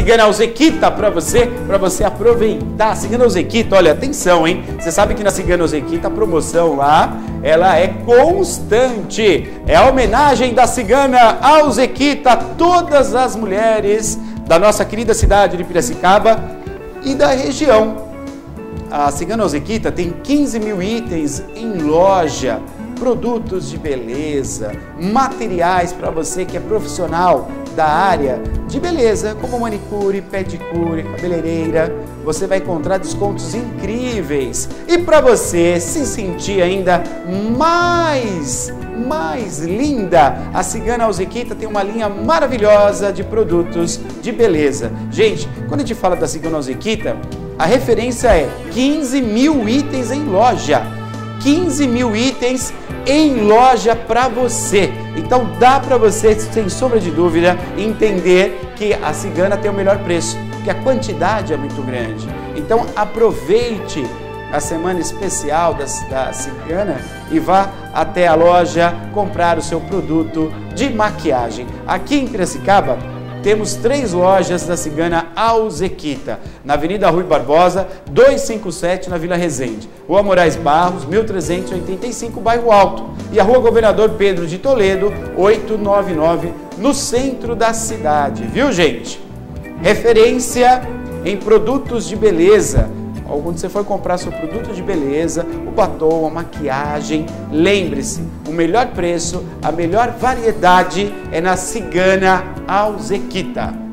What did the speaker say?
Cigana Alzequita para você aproveitar. Cigana Alzequita, olha, atenção, hein? Você sabe que na Cigana Alzequita a promoção lá, ela é constante. É a homenagem da Cigana Alzequita a todas as mulheres da nossa querida cidade de Piracicaba e da região. A Cigana Alzequita tem 15 mil itens em loja, produtos de beleza, materiais para você que é profissional da área de beleza, como manicure, pedicure, cabeleireira. Você vai encontrar descontos incríveis. E para você se sentir ainda mais linda, a Cigana Alzequita tem uma linha maravilhosa de produtos de beleza. Gente, quando a gente fala da Cigana Alzequita, a referência é 15 mil itens em loja. 15 mil itens em loja para você. Então dá para você, sem sombra de dúvida, entender que a Cigana tem o melhor preço, porque a quantidade é muito grande. Então aproveite a semana especial da Cigana e vá até a loja comprar o seu produto de maquiagem. Aqui em Piracicaba temos 3 lojas da Cigana Alzequita, na Avenida Rui Barbosa, 257, na Vila Resende, Rua Moraes Barros, 1385, Bairro Alto, e a Rua Governador Pedro de Toledo, 899, no centro da cidade, viu, gente? Referência em produtos de beleza. Quando você for comprar seu produto de beleza, o batom, a maquiagem, lembre-se, o melhor preço, a melhor variedade é na Cigana Alzequita.